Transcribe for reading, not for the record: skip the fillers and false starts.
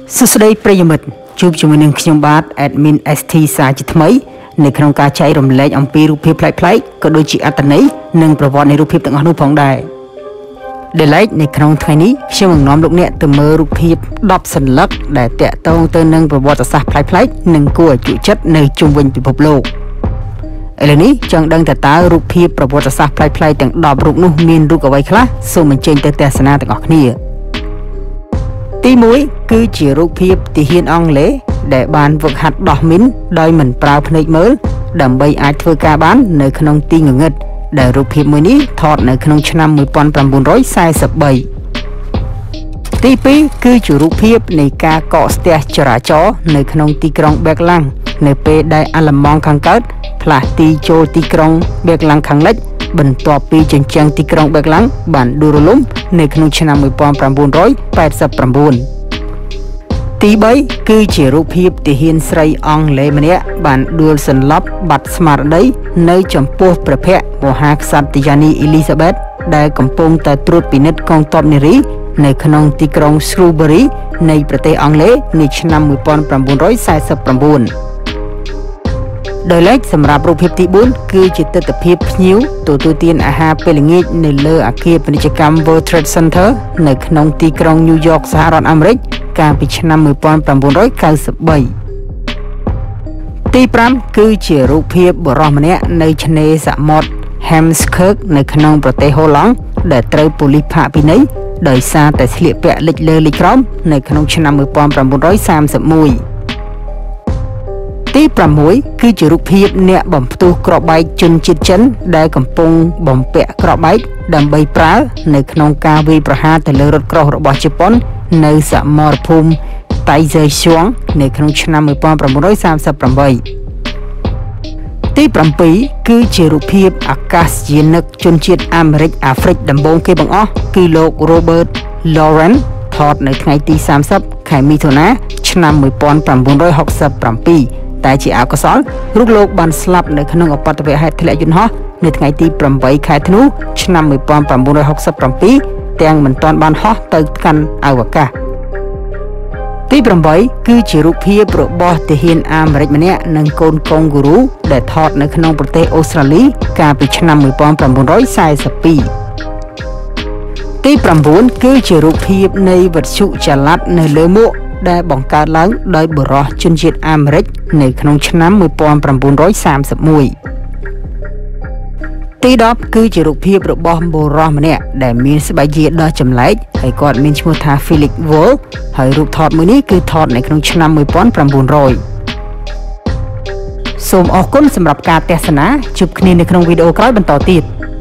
សួស្តីប្រិយមិត្តជួបជាមួយនឹងខ្ញុំបាទ admin ST សាជាថ្មីនៅក្នុងការចែករំលែកអំពីរូបភាពប្លែកៗក៏ដូចជាអត្ថន័យនិងប្រវត្តិនៃរូបភាពទាំងអស់នោះផងដែរដែលឡែកនៅក្នុងថ្ងៃនេះខ្ញុំនឹងនាំលោកអ្នកទៅមើលរូបភាព10សន្លឹកដែលតាក់ទងទៅនឹងប្រវត្តិសាស្ត្រប្លែកៗនិងគួរឲ្យជក់ចិត្តនៅជុំវិញពិភពលោកឥឡូវនេះចង់ដឹងតើរូបភាពប្រវត្តិសាស្ត្រប្លែកៗទាំង10រូបនោះមានរូបអ្វីខ្លះសូមអញ្ជើញទៅទស្សនាទាំងអស់គ្នាទី1គឺជារូបភាពទាហានអង់គ្លេសដែលបានហ្វឹកហាត់ដោះមីនដោយមិនប្រើភ្នែកមើលដើម្បីអាចធ្វើការបាននៅក្នុងទីងងឹតដែលរូបភាពមួយនេះថតនៅក្នុងឆ្នាំ1943ទី2គឺជារូបភាពនៃការកកស្ទះចរាចរណ៍នៅក្នុងទីក្រុងប៊ែកឡាំងនៅពេលដែលអាល្លឺម៉ង់ខាងកើតផ្លាស់ទីចូលទីក្រុងប៊ែកឡាំងខាងលិចបន្ទាប់ពីជញ្ជាំងទីក្រុងប៊ែកឡាំងបានដួលរលំនៅក្នុងឆ្នាំ1989ទី3គឺជារូបភាពទាហានស្រីអង់គ្លេសម្នាក់បានដួលសន្លប់បាត់ស្មារតីនៅចំពោះព្រះភ័ក្ត្រមហាក្សត្រយានីអ៊ីលីសាបេតដែលកំពុងតែត្រួតពិនិត្យកងទ័ពនារីនៅក្នុងទីក្រុង Shrewsbury នៃប្រទេសអង់គ្លេសនាឆ្នាំ1949ដោយឡែកសម្រាប់រូបភាពទី4គឺជាទិដ្ឋភាពភ្ញៀវទទួលទានអាហារពេលល្ងាចនៅលើអគារពាណិជ្ជកម្ម World Trade Center នៅក្នុងទីក្រុង New York សហរដ្ឋអាមេរិកកាលពីឆ្នាំ1993ទី5គឺជារូបភាពបុរសម្នាក់នៅឆ្នេរសមុទ្រ Heemskerk នៅក្នុងប្រទេសហូឡង់ដែលត្រូវប៉ូលីសផាកពិន័យដោយសារតែស្លៀកពាក់លិចលើលិចក្រោមនៅក្នុងឆ្នាំ1931ទី6គឺជារូបភាពអ្នកបំផ្ទុះក្របបែកជនជាតិចិនដែលកំពុងបំពាក់ក្របបែកដើម្បីប្រើនៅក្នុងការវាយប្រហារទៅលើរថក្រោះរបស់ជប៉ុននៅសមរភូមិតៃហ្សេឈួងនៅក្នុងឆ្នាំ1938ទី7គឺជារូបភាពអាកាសយានិកជនជាតិអាមេរិកអាហ្វ្រិកដំបូងគេបង្អស់គឺលោក Robert Lawrence ថតនៅថ្ងៃទី30ខែមិថុនាឆ្នាំ1967តែជាអកុសលរូបលោកបានស្លាប់នៅក្នុងឧបទ្ទវហេតុធ្លាក់យន្តហោះនៅថ្ងៃទី8ខែធ្នូឆ្នាំ1967ទាំងមិនទាន់បានហោះទៅកាន់អវកាសទី8គឺជារូបភាពរបស់ទាហានអាមេរិកម្នាក់និងកូនកុងហ្គូរូដែលថតនៅក្នុងប្រទេសអូស្ត្រាលីកាលពីឆ្នាំ1942ទី9គឺជារូបភាពនៃវត្ថុចល័តនៅលើមួកដែលបង្កើតឡើងដោយបុរសជនជាតិអាមេរិកនៅក្នុងឆ្នាំ1931ទី10គឺជារូបភាពរបស់បុរសម្នាក់ដែលមានស្បែកយាដ៏ចម្លែកហើយគាត់មានឈ្មោះថា Felix Wall ហើយរូបថតមួយនេះគឺថតនៅក្នុងឆ្នាំ1900សូមអរគុណសម្រាប់ការទស្សនាជួបគ្នានៅក្នុងវីដេអូក្រោយបន្តទៀត